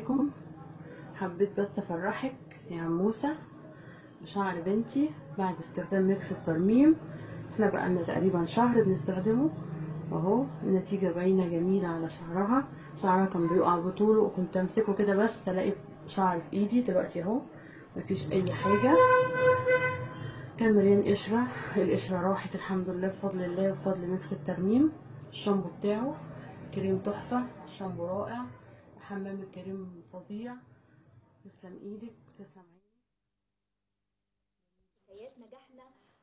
عليكم. حبيت بس افرحك يا عموسه بشعر بنتي بعد استخدام ميكس الترميم. احنا بقالنا تقريبا شهر بنستخدمه، اهو النتيجه باينه جميله على شعرها. شعرها كان بيقع بطوله وكنت امسكه كده بس الاقي شعر في ايدي، دلوقتي اهو مفيش اي حاجه. كان مليان قشره، القشره راحت الحمد لله بفضل الله وبفضل ميكس الترميم. الشامبو بتاعه كريم تحفه، الشامبو رائع، حمام الكريم فظيع. تسلم ايدك وتسلم عينك. حكايات نجاحنا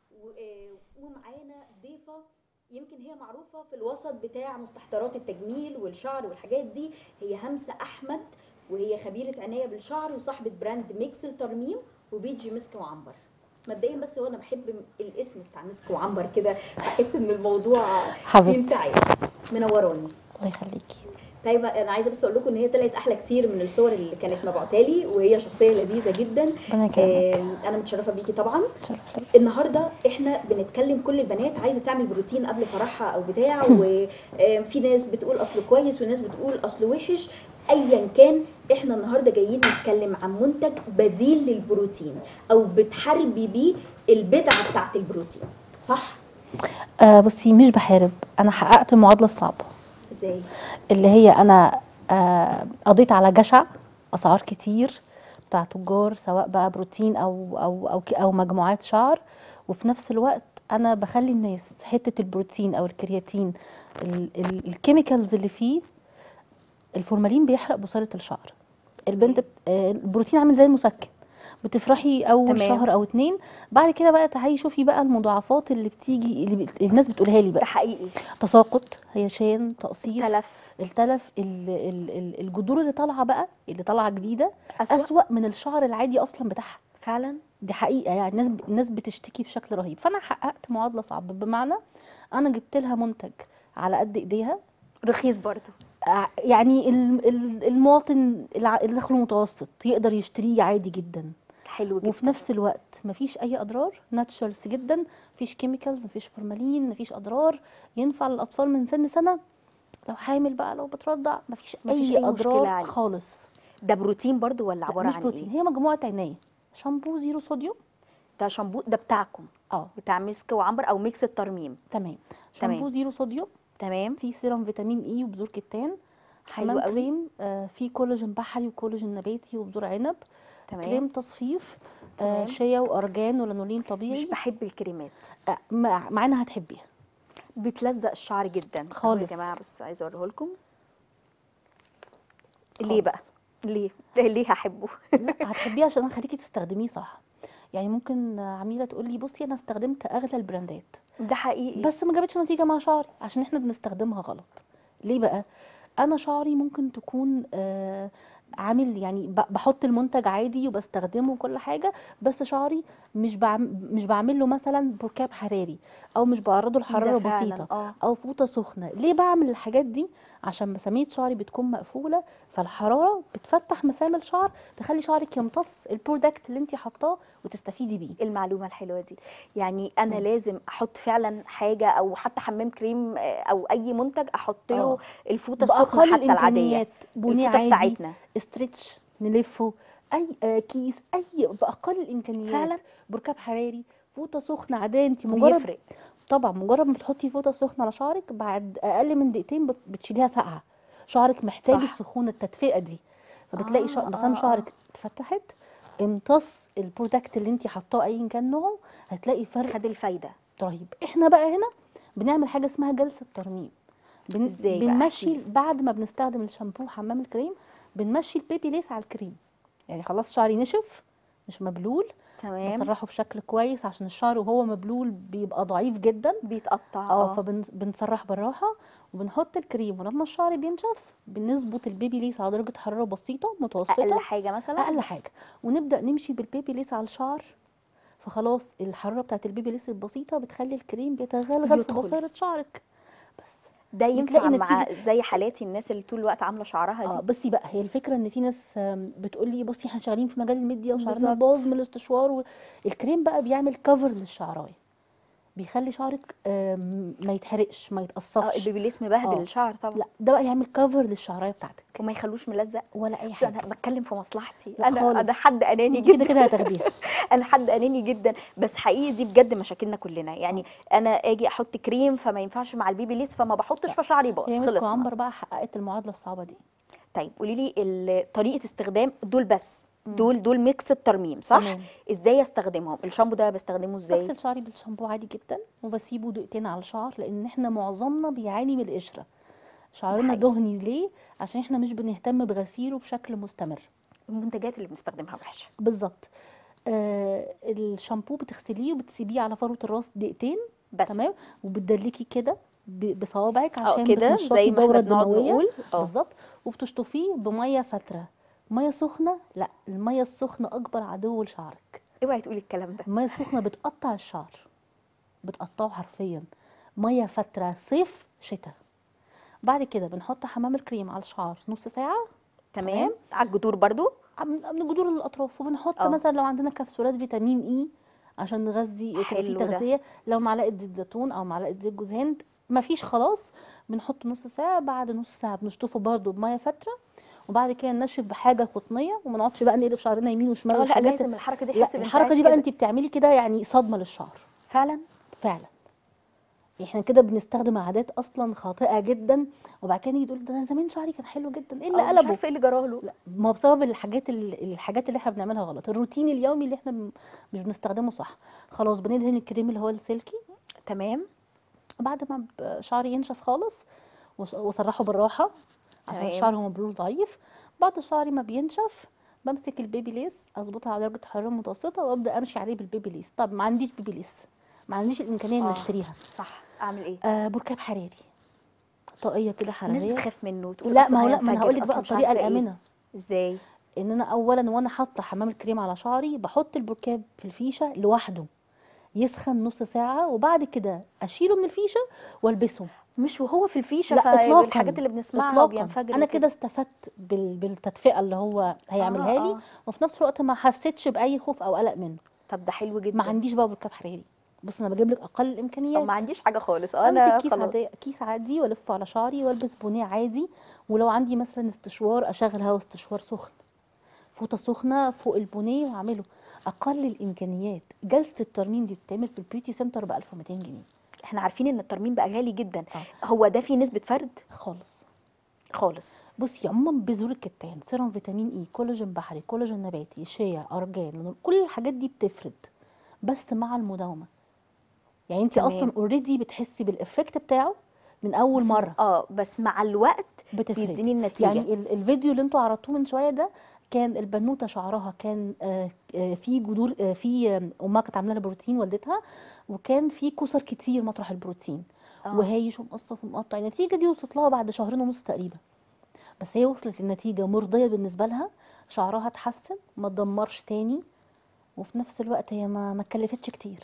ومعانا ضيفة يمكن هي معروفة في الوسط بتاع مستحضرات التجميل والشعر والحاجات دي. هي همسة أحمد، وهي خبيرة عناية بالشعر وصاحبة براند ميكس الترميم وبيجي مسك وعنبر. مبدئيا بس هو انا بحب الاسم بتاع مسك وعنبر كده، بحس ان الموضوع فيه حبيبتي انتعاش. منوراني. الله يخليكي. طيب انا عايزه بس اقول لكم ان هي طلعت احلى كتير من الصور اللي كانت مبعوته لي، وهي شخصيه لذيذه جدا. ربنا يكرمك. انا متشرفه بيكي طبعا. شرف ليا. النهارده احنا بنتكلم، كل البنات عايزه تعمل بروتين قبل فرحها او بتاع، وفي ناس بتقول اصله كويس وناس بتقول اصله وحش. ايا كان، احنا النهارده جايين نتكلم عن منتج بديل للبروتين او بتحاربي بيه البدعه بتاعت البروتين، صح؟ بصي، مش بحارب، انا حققت المعادله الصعبه ازاي؟ اللي هي انا قضيت على جشع اسعار كتير بتاع تجار، سواء بقى بروتين او مجموعات شعر. وفي نفس الوقت انا بخلي الناس حته البروتين او الكرياتين، الكيميكالز اللي فيه. الفورمالين بيحرق بصيله الشعر. البنت البروتين عامل زي المسكن، بتفرحي اول تمام. شهر او اتنين، بعد كده بقى تعالي شوفي بقى المضاعفات اللي بتيجي، الناس بتقولها لي ده بقى: حقيقي. تساقط، هيشان، تقصير، تلف. التلف، الجذور اللي طالعه بقى، اللي طالعه جديده أسوأ. اسوأ من الشعر العادي اصلا بتاعها. فعلا. دي حقيقه، يعني الناس بتشتكي بشكل رهيب. فانا حققت معادله صعبه، بمعنى انا جبت لها منتج على قد ايديها. رخيص برضو. يعني المواطن اللي دخله متوسط يقدر يشتريه عادي جدا. حلو وفي جدا. نفس الوقت مفيش اي اضرار، ناتشرالز جدا، مفيش كيميكالز، مفيش فورمالين، مفيش اضرار. ينفع للاطفال من سن سنه، لو حامل بقى، لو بترضع، مفيش مفيش اي اي مشكله اضرار عليه. خالص. ده بروتين برضو ولا لا عباره مش عن ايه؟ بروتين، هي مجموعه عنايه. شامبو زيرو صوديوم. ده شامبو ده بتاعكم؟ اه بتاع مسك وعنبر او ميكس الترميم؟ تمام. تمام. شامبو زيرو صوديوم، تمام. فيه سيرم فيتامين اي وبذور كتان. حلو حمام قوي. كريم فيه كولاجين بحري وكولاجين نباتي وبذور عنب. كريم تمام. تصفيف تمام. شيا وارجان ولانولين مش طبيعي. بحب الكريمات. معانا هتحبيها بتلزق الشعر جدا اهو يا خالص جماعه، بس عايزه اوريه لكم. ليه بقى؟ خالص. ليه هحبه؟ لا هتحبيه عشان هخليكي تستخدميه صح. يعني ممكن عميله تقول لي: بصي انا استخدمت اغلى البراندات ده حقيقي. بس ما جابتش نتيجه مع شعري، عشان احنا بنستخدمها غلط. ليه بقى؟ انا شعري ممكن تكون عامل، يعني بحط المنتج عادي وبستخدمه وكل حاجه، بس شعري مش بعمل له مثلا بركاب حراري، او مش بعرضه ده لحراره فعلا بسيطه، او فوطه سخنه. ليه بعمل الحاجات دي؟ عشان مسامير شعري بتكون مقفوله، فالحراره بتفتح مسام الشعر، تخلي شعرك يمتص البرودكت اللي انت حاطاه وتستفيدي بيه. المعلومة الحلوة دي، يعني أنا لازم أحط فعلا حاجة أو حتى حمام كريم أو أي منتج أحط له اه الفوطة السخنة باقل حتى العادية. الامكانيات، بونيه الفوطة عادي، بتاعتنا. استرتش نلفه، اي كيس، اي باقل الامكانيات، فعلا بركاب حراري، فوطه سخنه عاديه. انت مجرد، بيفرق. طبعا مجرد ما تحطي فوطه سخنه على شعرك، بعد اقل من دقيقتين بتشيليها ساقعه. شعرك محتاج صح. السخونه، التدفئه دي. فبتلاقي مسام اه. شعرك اتفتحت، امتص البرودكت اللي انت حاطاه ايا كان نوعه، هتلاقي فرق خد الفايدة. رهيب. احنا بقى هنا بنعمل حاجه اسمها جلسه ترميم. ازاي بقى؟ احكي بنمشي لي. بعد ما بنستخدم الشامبو حمام الكريم، بنمشي البيبي ليس على الكريم. يعني خلاص شعري نشف، مش مبلول، تمام. بسرحه بشكل كويس، عشان الشعر وهو مبلول بيبقى ضعيف جدا. بيتقطع اه فبنسرح بالراحه، وبنحط الكريم، ولما الشعر بينشف بنظبط البيبي ليس على درجه حراره بسيطه أقل متوسطه، حاجة مثلا. اقل حاجه، ونبدا نمشي بالبيبي ليس على الشعر. فخلاص الحراره بتاعت البيبي ليس البسيطه بتخلي الكريم بيتغلغل في يدخل. بصيله شعرك. بس ده بتلاقي ينفع مع نتيجه. زي حالاتي، الناس اللي طول الوقت عاملة شعرها دي؟ بصي بقى، هي الفكره ان في ناس بتقول لي: بصي احنا شغالين في مجال الميديا وشعرنا بالظبط. باظ من الاستشوار. الكريم بقى بيعمل كفر للشعرايه، بيخلي شعرك ما يتحرقش، ما يتقصفش. البيبيليس مبهدل اه الشعر طبعا. لا، ده بقى يعمل كفر للشعرايه بتاعتك وما يخلوش ملزق. ولا اي انا حاجه. بتكلم في مصلحتي، لا انا خالص، حد اناني انت كده جدا. كده هتاخديها. انا حد اناني جدا، بس حقيقي دي بجد مشاكلنا كلنا يعني. انا اجي احط كريم فما ينفعش مع البيبيليس، فما بحطش، لا، فشعري باظ، هي مسك خلصنا. وعنبر بقى حققت المعادله الصعبه دي. طيب قولي لي طريقه استخدام دول بس، مم. دول ميكس الترميم صح؟ تمام. ازاي استخدمهم؟ الشامبو ده بستخدمه ازاي؟ بغسل شعري بالشامبو عادي جدا، وبسيبه دقيقتين على الشعر، لان احنا معظمنا بيعاني من القشره. ده شعرنا حقيقي. دهني ليه؟ عشان احنا مش بنهتم بغسيله بشكل مستمر. المنتجات اللي بنستخدمها وحشه. بالظبط. الشامبو بتغسليه وبتسيبيه على فروه الراس دقيقتين. بس تمام. وبتدلكي كده بصوابعك عشان كده بتنشطي زي ما احنا الدوره بنقعد الدمويه. نقول. بالظبط. وبتشطفيه بميه فتره. ميه سخنه لا، الميه السخنه اكبر عدو لشعرك. اوعي تقولي الكلام ده. الميه السخنه بتقطع الشعر، بتقطعه حرفيا. ميه فتره صيف شتاء. بعد كده بنحط حمام الكريم على الشعر نص ساعه. تمام. على الجذور برضو. من جذور الاطراف. وبنحط اه مثلا لو عندنا كبسولات فيتامين اي عشان نغذي، تبقى في حلو ده. تغذيه. لو معلقه زيت زيتون او معلقه زيت جوز هند، مفيش خلاص. بنحط نص ساعه، بعد نص ساعه بنشطفه برده بميه فتره. وبعد كده ننشف بحاجه قطنيه، وما نقعدش بقى نقلب شعرنا يمين وشمال لا والحاجات. لازم الحركه دي، لا، احس الحركه بانتعاش دي بقى كده. انت بتعملي كده يعني صدمه للشعر. فعلا. فعلا. احنا كده بنستخدم عادات اصلا خاطئه جدا. وبعد كده نيجي تقول ده انا زمان شعري كان حلو جدا، ايه اللي مش قلبه؟ عارفه ايه اللي جراله. لا، ما هو بسبب الحاجات اللي احنا بنعملها غلط، الروتين اليومي اللي احنا مش بنستخدمه صح. خلاص بندهن الكريم اللي هو السلكي. تمام. بعد ما شعري ينشف خالص، واسرحه بالراحه عشان تمام. الشعر هو مبلول ضعيف. بعد شعري ما بينشف، بمسك البيبي ليس، اظبطها على درجه حراره متوسطه، وابدا امشي عليه بالبيبي ليس. طب ما عنديش بيبي ليس، ما عنديش الامكانيه ان اه اشتريها. صح، اعمل ايه؟ بركاب حراري، طاقيه كده الناس حراريه. بتخاف منه، تقول لا، ما اصلا هو لا، ما انا هقول هينفجر، لك بقى اصلا مش الطريقه عارفه ايه. الامنه. ازاي؟ ان انا اولا وانا حاطه حمام الكريم على شعري، بحط البركاب في الفيشه لوحده يسخن نص ساعه، وبعد كده اشيله من الفيشه والبسه. مش وهو في الفيشه، لا فالحاجات اطلاقا، اللي بنسمعها اطلاقا. وبينفجر انا كده وكده. استفدت بالتدفئه اللي هو هيعملها لي. اه. وفي نفس الوقت ما حسيتش باي خوف او قلق منه. طب ده حلو ما جدا. عنديش بقى بركاب حراري. بص انا بجيب لك اقل طب ما الامكانيات. عنديش حاجه خالص، امسك انا كيس عادي، خلاص. كيس عادي، والفه على شعري والبس بونيه عادي. ولو عندي مثلا استشوار، اشغل هوا استشوار سخن، فوطه سخنه فوق البونيه واعمله. اقل الامكانيات. جلسه الترميم دي بتتعمل في البيوتي سنتر ب 1200 جنيه. احنا عارفين ان الترميم بقى غالي جدا. اه هو ده في نسبه فرد خالص. خالص؟ بصي عموما بذور الكتان، سيرم فيتامين اي، كولاجين بحري، كولاجين نباتي، شيا، ارجان، كل الحاجات دي بتفرد، بس مع المداومه. يعني انت اصلا تمام. اوريدي بتحسي بالافكت بتاعه من اول بس مره. بس مع الوقت بتفردي. بيديني النتيجه. يعني الفيديو اللي انتوا عرضتوه من شويه ده، كان البنوته شعرها كان في جذور، امها كانت عامله لها بروتين والدتها، وكان في كسر كتير مطرح البروتين، اه وهايش ومقصف ومقطع. النتيجه دي وصلت لها بعد شهرين ونص تقريبا. بس هي وصلت للنتيجه مرضيه بالنسبه لها. شعرها اتحسن، ما اتدمرش تاني. وفي نفس الوقت هي ما اتكلفتش كتير.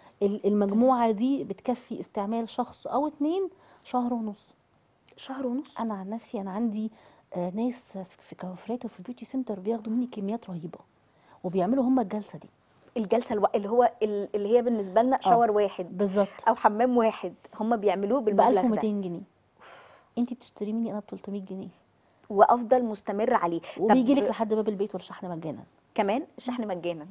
تمام. المجموعه دي بتكفي استعمال شخص او اتنين شهر ونص. شهر ونص. انا عن نفسي انا عندي ناس في كوافرات وفي البيوتي سنتر بياخدوا مني كميات رهيبه، وبيعملوا هم الجلسه دي. الجلسه اللي هو اللي هي بالنسبه لنا اه شاور واحد بالظبط. او حمام واحد، هم بيعملوه ب بالمبلغ ده. 1200 جنيه. انت بتشتري مني انا ب 300 جنيه، وافضل مستمر عليه. وبيجي لك طب لحد باب البيت والشحن مجانا. كمان الشحن مجانا.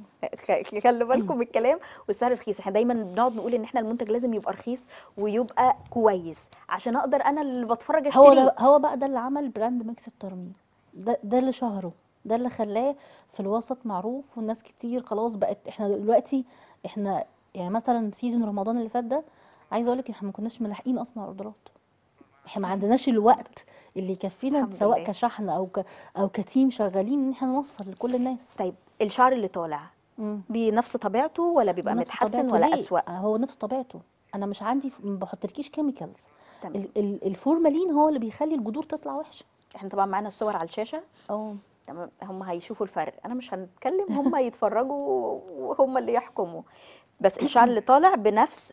خلي بالكم من الكلام. والسعر رخيص. احنا دايما بنقعد نقول ان احنا المنتج لازم يبقى رخيص ويبقى كويس عشان اقدر انا اللي بتفرج اشتريه. هو بقى ده اللي عمل براند ميكس الترميم. ده اللي شهره، ده اللي خلاه في الوسط معروف، والناس كتير خلاص بقت. احنا دلوقتي احنا يعني مثلا سيزون رمضان اللي فات ده، عايزه اقول لك احنا ما كناش ملاحقين اصلا اوردرات. احنا ما عندناش الوقت اللي يكفينا، الحمد سواء لله. كشحن او كتيم شغالين ان احنا نوصل لكل الناس. طيب الشعر اللي طالع امم بنفس طبيعته ولا بيبقى بنفس متحسن طبيعته ولا ليه؟ اسوأ؟ هو نفس طبيعته. انا مش عندي ما بحطلكيش كيميكالز. تمام. الفورمالين هو اللي بيخلي الجذور تطلع وحشه. احنا طبعا معانا الصور على الشاشه. اه تمام. هم هيشوفوا الفرق، انا مش هنتكلم، هم يتفرجوا وهم اللي يحكموا. بس الشعر اللي طالع بنفس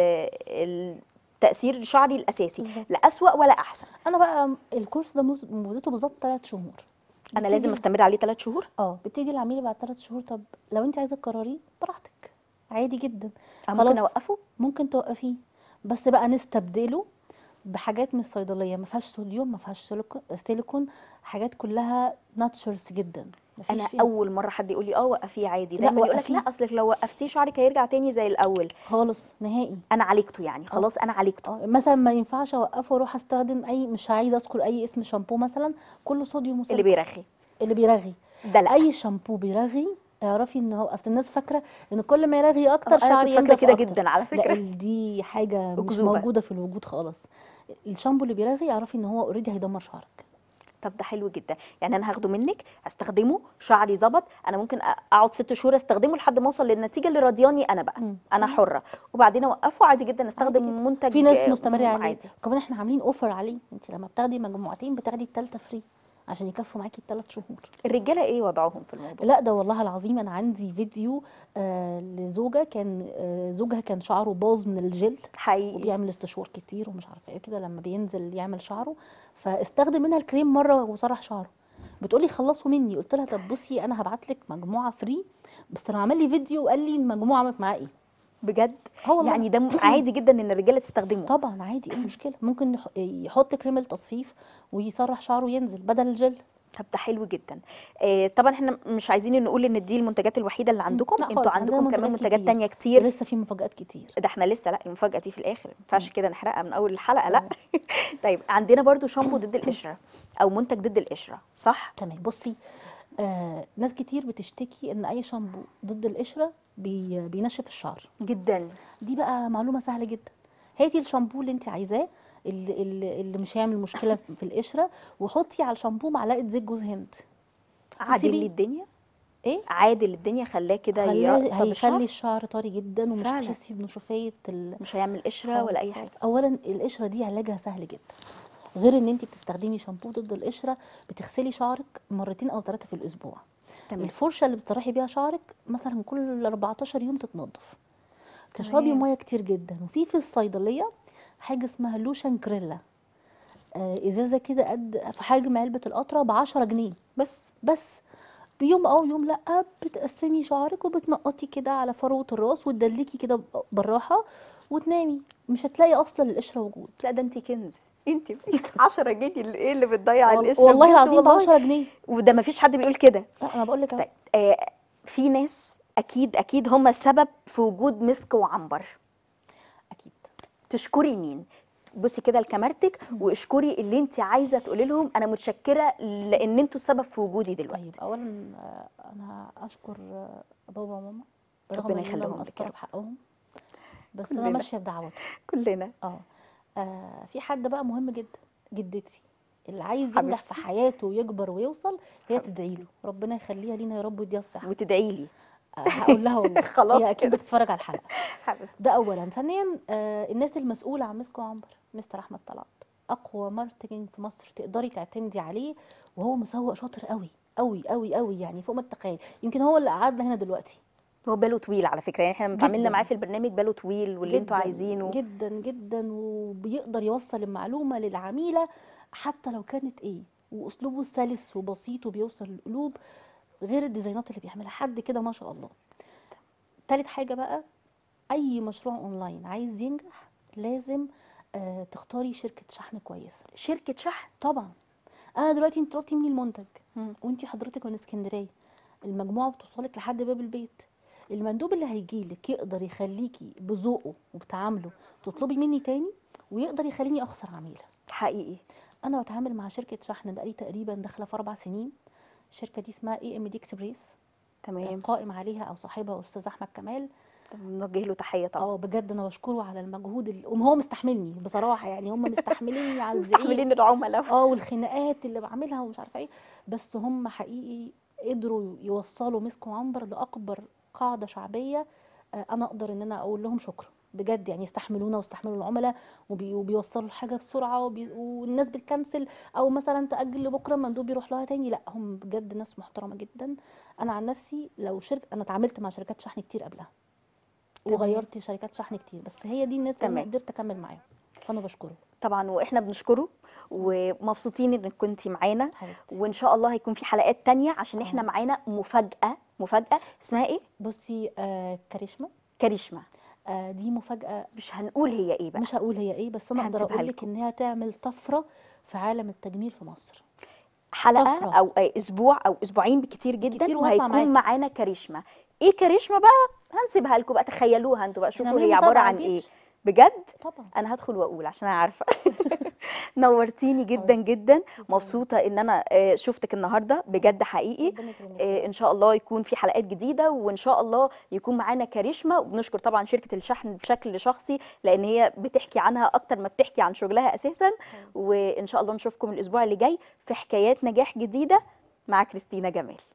التأثير شعري الأساسي، بالظبط. لا أسوأ ولا أحسن. انا بقى الكورس ده مدته بالظبط 3 شهور. أنا بتيجي لازم أستمر عليه 3 شهور. بتيجي العميل بعد 3 شهور. طب لو انت عايزه تكرريه براحتك، عادي جدا. ممكن خلاص اوقفه؟ ممكن توقفيه، بس بقى نستبدله بحاجات من الصيدليه ما فيهاش صوديوم، ما فيهاش سيليكون، حاجات كلها ناتشرز جدا ما فيش انا فيها. اول مره حد يقول لي اه وقفيه عادي، لا دايما يقول لك لا وقفيه اصلك لو وقفتيه شعرك هيرجع تاني زي الاول. خالص نهائي. انا عالجته يعني، اه خلاص انا عالجته. مثلا ما ينفعش اوقفه واروح استخدم اي، مش عايزه اذكر اي اسم شامبو مثلا، كله صوديوم اللي وسيليكون. بيرخي اللي بيرغي، ده لا. اي شامبو بيرغي اعرفي ان هو، اصل الناس فاكره ان كل ما يرغي اكتر انا شعري كنت فاكره ينضف كده اكتر. جدا على لا فكره. دي حاجه مش اكذوبه. موجوده في الوجود خالص. الشامبو اللي بيرغي اعرفي ان هو اوريدي هيدمر شعرك. طب ده حلو جدا، يعني انا هاخده منك استخدمه، شعري ظبط، انا ممكن اقعد 6 شهور استخدمه لحد ما اوصل للنتيجه اللي راضياني انا بقى، انا تمام. حره، وبعدين اوقفه عادي جدا، عادي جدا. استخدم منتج في ناس مستمره عليه، عادي. وكمان احنا عاملين اوفر عليه، انت لما بتاخدي مجموعتين بتاخدي التالتة فري عشان يكفوا معاكي ال3 شهور. الرجاله ايه وضعهم في الموضوع؟ لا ده والله العظيم انا عندي فيديو لزوجه كان زوجها كان شعره باظ من الجل، حقيقي. وبيعمل استشوار كتير ومش عارفه ايه كده لما بينزل يعمل شعره، فاستخدم منها الكريم مره وسرح شعره. بتقولي خلصوا مني، قلت لها طب بصي انا هبعت لك مجموعه فري، بس انا عمل لي فيديو وقال لي المجموعه عملت معاه ايه. بجد؟ اه والله. يعني ده عادي جدا ان الرجاله تستخدمه؟ طبعا عادي، ايه المشكله؟ ممكن يحط كريم التصفيف ويسرح شعره ينزل بدل الجل. طب ده حلو جدا. طبعا احنا مش عايزين نقول ان دي المنتجات الوحيده اللي عندكم، لا انتوا خالص، عندنا عندكم كمان منتجات منتجات كتير، تانية كتير. ولسه في مفاجآت كتير. ده احنا لسه، لا المفاجاه دي في الاخر، ما ينفعش كده نحرقها من اول الحلقه، لا. تمام. طيب عندنا برضو شامبو ضد القشره، او منتج ضد القشره، صح؟ تمام. بصي ناس كتير بتشتكي ان اي شامبو ضد القشره بينشف الشعر. جدا. دي بقى معلومه سهله جدا. هاتي الشامبو اللي انت عايزاه، اللي مش هيعمل مشكله في القشره، وحطي على الشامبو معلقه زيت جوز هند عادل لي وسيبيه. الدنيا. ايه، عادل الدنيا، خلاه كده خلاه يرطب هيخلي الشعر. الشعر طري جدا، ومش فعلا هتحسي بنشوفيه مش هيعمل قشره ولا خالص اي خالص. حاجه. اولا القشره دي علاجها سهل جدا، غير ان انت بتستخدمي شامبو ضد القشره، بتغسلي شعرك مرتين او 3 في الاسبوع. تمام. الفرشه اللي بتطرحي بيها شعرك مثلا كل 14 يوم تتنضف. تشربي تمام. ميه كتير جدا. وفي الصيدليه حاجه اسمها لوشان كريلا، ازازه كده قد في حجم علبه القطره ب10 جنيه بس. بيوم او يوم لا، بتقسمي شعرك وبتنقطي كده على فروه الراس وتدلكي كده بالراحه وتنامي، مش هتلاقي اصلا القشره وجود. لا ده انت كنز، انت 10 جنيه ايه اللي بتضيع القشره والله بجد العظيم ب والله. 10 جنيه. وده ما فيش حد بيقول كده. لا انا بقول لك اهو. طيب في ناس اكيد اكيد هم السبب في وجود مسك وعنبر، اكيد. تشكري مين؟ بصي كده لكاميرتك واشكري اللي انت عايزه تقولي لهم انا متشكره لان انتوا السبب في وجودي دلوقتي. طيب اولا انا اشكر بابا وماما، رغم ربنا ان انا يخليهم لك يا مقصره رب. في حقهم، بس انا كلنا ماشيه بدعواتهم. كلنا. في حد بقى مهم جدا، جدتي، اللي عايز ينجح في حبيبتي. حياته ويكبر ويوصل، هي حبيبتي. تدعي له ربنا يخليها لينا يا رب ويديها الصحه. وتدعي لي. هقول لها والله. خلاص هي اكيد كده. بتتفرج على الحلقه. حبيبتي. ده اولا. ثانيا الناس المسؤوله عن مسك وعنبر، مستر احمد طلعت، اقوى ماركتنج في مصر تقدري تعتمدي عليه، وهو مسوق شاطر قوي قوي قوي قوي، يعني فوق ما تتخيل. يمكن هو اللي قعدنا هنا دلوقتي. هو باله طويل على فكره، يعني احنا لما اتعاملنا معاه جدا في البرنامج باله طويل، واللي انتوا جدا عايزينه. جدا جدا، وبيقدر يوصل المعلومه للعميله حتى لو كانت ايه، واسلوبه سلس وبسيط وبيوصل للقلوب، غير الديزاينات اللي بيعملها حد كده ما شاء الله. تالت حاجه بقى، اي مشروع اونلاين عايز ينجح لازم تختاري شركه شحن كويسه. شركه شحن. طبعا. انا دلوقتي انت طلبتي مني المنتج مم. وانت حضرتك من اسكندريه، المجموعه بتوصلك لحد باب البيت، المندوب اللي هيجيلك يقدر يخليكي بذوقه وبتعامله تطلبي مني تاني، ويقدر يخليني اخسر عميله. حقيقي. انا بتعامل مع شركه شحن بقالي تقريبا داخله في 4 سنين. الشركه دي اسمها AMD اكسبريس، تمام. قائم عليها او صاحبها استاذ احمد كمال. نوجه له تحيه طبعا. بجد انا بشكره على المجهود هو مستحملني بصراحه، يعني هم مستحمليني على الزعيق مستحملين العملاء. والخناقات اللي بعملها ومش عارفه ايه، بس هم حقيقي قدروا يوصلوا مسك وعنبر لاكبر قاعده شعبيه. انا اقدر ان انا اقول لهم شكرا بجد، يعني يستحملونا ويستحملوا العملاء، وبيوصلوا الحاجه بسرعه، والناس بتكنسل او مثلا تاجل لبكره المندوب يروح لها تاني. لا هم بجد ناس محترمه جدا. انا عن نفسي لو انا اتعاملت مع شركات شحن كتير قبلها، وغيرت شركات شحن كتير، بس هي دي الناس اللي انا تمام. قدرت اكمل معاهم، فانا بشكره. طبعا واحنا بنشكره ومبسوطين انك كنتي معانا، حبيبتي. وان شاء الله هيكون في حلقات تانية عشان احنا معانا مفاجأة اسمها ايه؟ بصي كاريشما كاريشما دي مفاجاه. مش هنقول هي ايه بقى، مش هقول هي ايه، بس انا اقدر هنسيبها اقول لك لكم. ان هي تعمل طفره في عالم التجميل في مصر. حلقه طفرة. او اسبوع او اسبوعين بكتير جدا بالكتير وهطلع وهيكون معاكي. معانا كاريشما. ايه كاريشما بقى؟ هنسيبها لكم بقى، تخيلوها انتوا بقى، احنا شوفوا عاملين هي عباره مسابقه عن اكيد. ايه بجد. طبعا. انا هدخل واقول عشان انا عارفه. نورتيني جدا حبيبتي. جدا، تسلمي. مبسوطه ان انا شفتك النهارده بجد حقيقي. ربنا يكرمك يا رب. ان شاء الله يكون في حلقات جديده، وان شاء الله يكون معانا كاريشما. وبنشكر طبعا شركه الشحن بشكل شخصي، لان هي بتحكي عنها اكتر ما بتحكي عن شغلها اساسا. وان شاء الله نشوفكم الاسبوع اللي جاي في حكايات نجاح جديده مع كريستينا جمال.